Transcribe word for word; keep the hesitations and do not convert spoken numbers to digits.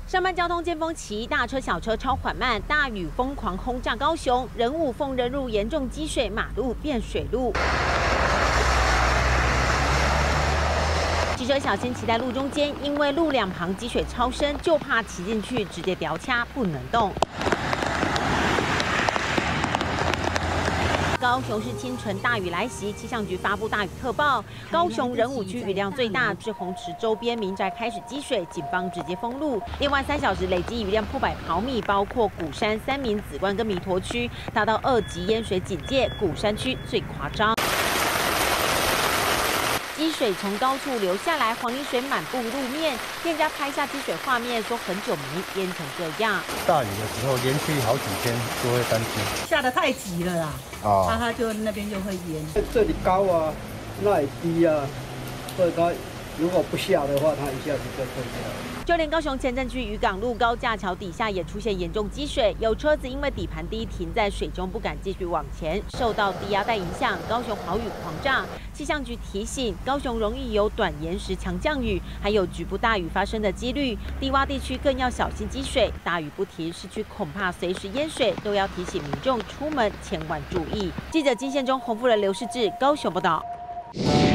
上班交通尖峰期，大车小车超缓慢，大雨疯狂轰炸高雄，仁武凤仁路严重积水，马路变水路。 骑车小心骑在路中间，因为路两旁积水超深，就怕骑进去直接掉卡，不能动。高雄市清晨大雨来袭，气象局发布大雨特报。高雄仁武区雨量最大，至洪池周边民宅开始积水，警方直接封路。另外三小时累积雨量破百毫米，包括鼓山、三民、梓官跟弥陀区达到二级淹水警戒，鼓山区最夸张。 积水从高处流下来，黄泥水满布路面。店家拍下积水画面，说很久没淹成这样。 大雨的时候，连续好几天都会担心。 下得太急了啦， 哦， 那它就那边就会淹。 这里高啊，那里低啊，所以它如果不下的话，它一下子就会掉。 就连高雄前镇区渔港路高架桥底下也出现严重积水，有车子因为底盘低停在水中，不敢继续往前，受到低压带影响，高雄豪雨狂炸。气象局提醒，高雄容易有短延时强降雨，还有局部大雨发生的几率，低洼地区更要小心积水。大雨不停，市区恐怕随时淹水，都要提醒民众出门千万注意。记者金宪中、洪富人、刘世志，高雄报道。